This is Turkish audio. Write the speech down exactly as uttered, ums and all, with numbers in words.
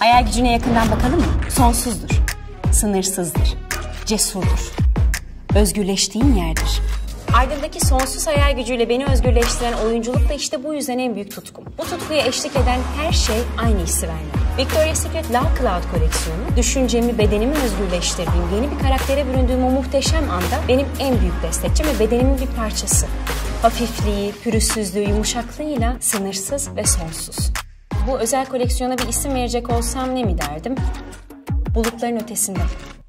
Hayal gücüne yakından bakalım mı? Sonsuzdur, sınırsızdır, cesurdur. Özgürleştiğin yerdir. Ardındaki sonsuz hayal gücüyle beni özgürleştiren oyunculuk da işte bu yüzden en büyük tutkum. Bu tutkuya eşlik eden her şey aynı hissi vermeli. Victoria's Secret Love Cloud koleksiyonu, düşüncemi, bedenimi özgürleştirdiğim, yeni bir karaktere büründüğüm o muhteşem anda benim en büyük destekçim ve bedenimin bir parçası. Hafifliği, pürüzsüzlüğü, yumuşaklığıyla sınırsız ve sonsuz. Bu özel koleksiyona bir isim verecek olsam ne mi derdim? Bulutların ötesinde.